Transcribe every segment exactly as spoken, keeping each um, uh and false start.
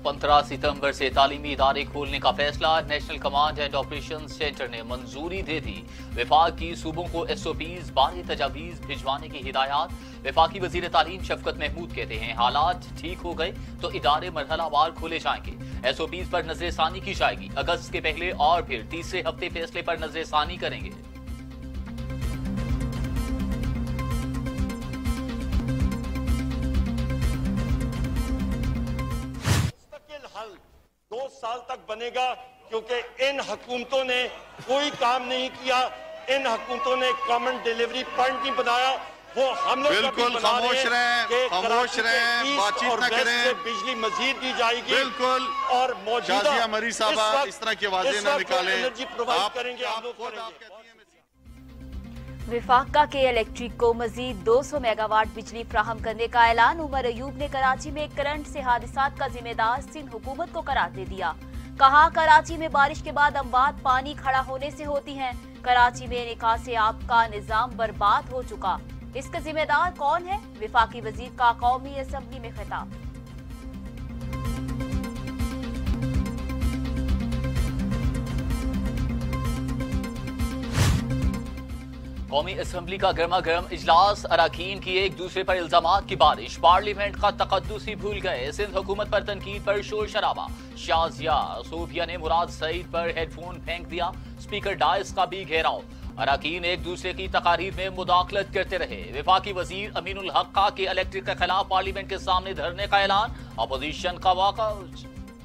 पंद्रह सितंबर से तालीमी इदारे खोलने का फैसला। National command and operation centre ने मंजूरी दे दी। विभाग की सूबों को एस ओ पीज बारह तजावीज भिजवाने की हिदायत। वफाकी वजीर तालीम शफकत महमूद कहते हैं हालात ठीक हो गए तो इदारे मरहलावार खोले जाएंगे। एस ओ पीज पर नजरसानी की जाएगी। अगस्त के पहले और फिर तीसरे हफ्ते फैसले पर नजरसानी करेंगे। दो साल तक बनेगा क्योंकि इन हुकूमतों ने कोई काम नहीं किया। इन हुकूमतों ने कॉमन डिलीवरी पॉइंट नहीं बनाया। वो हम लोग बिल्कुल खामोश रहें, खामोश रहें, बातचीत न करें। बिजली मजीद दी जाएगी बिल्कुल। और मौजूदा मरी साहबा इस तरह की आवाजें न निकालें। एनर्जी प्रोवाइड करेंगे हम लोग करेंगे। विफाका के इलेक्ट्रिक को मजीद दो सौ मेगावाट बिजली फ्राहम करने का ऐलान। उमर अयूब ने कराची में करंट से हादसात का जिम्मेदार सिंध हुकूमत को करार दे दिया। कहा कराची में बारिश के बाद अमवात पानी खड़ा होने से होती हैं। कराची में निकासी आब का निजाम बर्बाद हो चुका। इसका जिम्मेदार कौन है? विफाकी वजीर का कौमी असेंबली में खिताब। कौमी असेंबली का गर्मा गर्म इजलास। अराकीन की एक दूसरे पर इल्जामात की बारिश। पार्लियामेंट का तकद्दुस ही भूल गए। सिंध हुकूमत पर तनकीद पर शोर शराबा। शाजिया सूफिया ने मुराद सईद पर हेडफोन फेंक दिया। स्पीकर डायस का भी घेराव। अराकीन एक दूसरे की तकारीर में मुदाखलत करते रहे। विफाकी वजीर अमीनुल हक का के इलेक्ट्रिक के खिलाफ पार्लियामेंट के सामने धरने का ऐलान। अपोजिशन का वॉकआउट।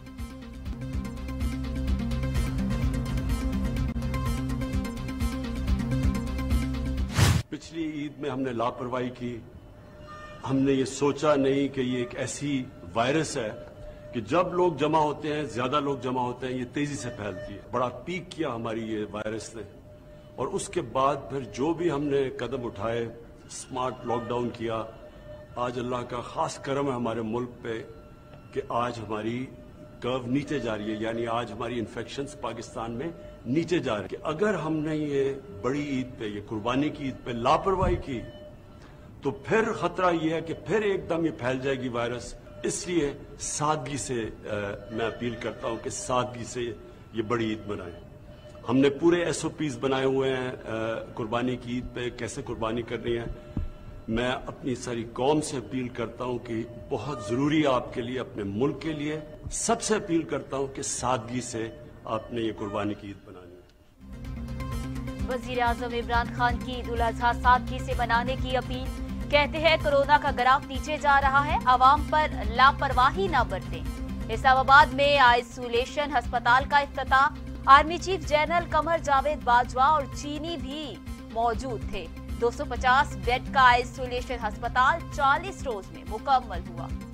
पिछली ईद में हमने लापरवाही की। हमने ये सोचा नहीं कि ये एक ऐसी वायरस है कि जब लोग जमा होते हैं, ज्यादा लोग जमा होते हैं, ये तेजी से फैलती है। बड़ा पीक किया हमारी ये वायरस ने। और उसके बाद फिर जो भी हमने कदम उठाए, स्मार्ट लॉकडाउन किया। आज अल्लाह का खास करम है हमारे मुल्क पे कि आज हमारी कर्व नीचे जा रही है। यानी आज हमारी इन्फेक्शंस पाकिस्तान में नीचे जा रही है। कि अगर हमने ये बड़ी ईद पे, ये कुर्बानी की ईद पे लापरवाही की तो फिर खतरा ये है कि फिर एकदम ये फैल जाएगी वायरस। इसलिए सादगी से आ, मैं अपील करता हूं कि सादगी से ये बड़ी ईद मनाएं। हमने पूरे एस ओ पीज बनाए हुए हैं कुर्बानी की ईद पे, कैसे कुर्बानी करनी है। मैं अपनी सारी कौम से अपील करता हूं कि बहुत जरूरी है आपके लिए, अपने मुल्क के लिए, सबसे अपील करता हूं कि सादगी से आपने ये कुर्बानी की ईद बनानी है। वजीर आजम इमरान खान की ईद उल अजहा सादगी से मनाने की अपील। कहते हैं कोरोना का ग्राफ नीचे जा रहा है, आवाम पर लापरवाही न बरतें। इस्लामाबाद में आइसोलेशन अस्पताल का इफ्तिताह। Army chief general Qamar Javed Bajwa और चीनी भी मौजूद थे। दो सौ पचास बेड का आइसोलेशन अस्पताल चालीस रोज में मुकम्मल हुआ।